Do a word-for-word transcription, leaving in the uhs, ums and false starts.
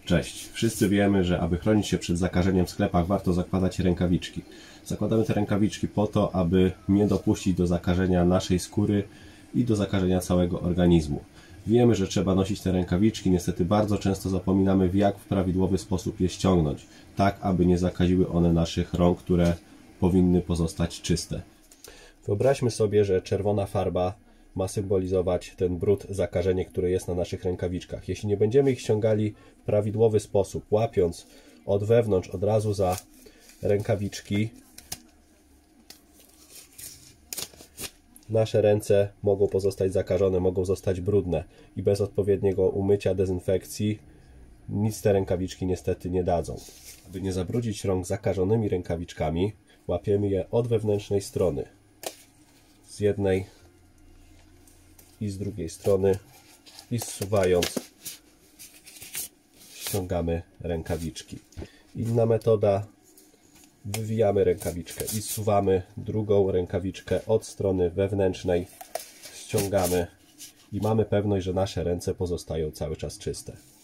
Cześć. Wszyscy wiemy, że aby chronić się przed zakażeniem w sklepach, warto zakładać rękawiczki. Zakładamy te rękawiczki po to, aby nie dopuścić do zakażenia naszej skóry i do zakażenia całego organizmu. Wiemy, że trzeba nosić te rękawiczki, niestety bardzo często zapominamy, w jak w prawidłowy sposób je ściągnąć, tak aby nie zakaziły one naszych rąk, które powinny pozostać czyste. Wyobraźmy sobie, że czerwona farba ma symbolizować ten brud, zakażenie, które jest na naszych rękawiczkach. Jeśli nie będziemy ich ściągali w prawidłowy sposób, łapiąc od wewnątrz od razu za rękawiczki, nasze ręce mogą pozostać zakażone, mogą zostać brudne i bez odpowiedniego umycia, dezynfekcji nic te rękawiczki niestety nie dadzą. Aby nie zabrudzić rąk zakażonymi rękawiczkami, łapiemy je od wewnętrznej strony, z jednej i z drugiej strony, i zsuwając ściągamy rękawiczki. Inna metoda: wywijamy rękawiczkę i zsuwamy drugą rękawiczkę od strony wewnętrznej, ściągamy i mamy pewność, że nasze ręce pozostają cały czas czyste.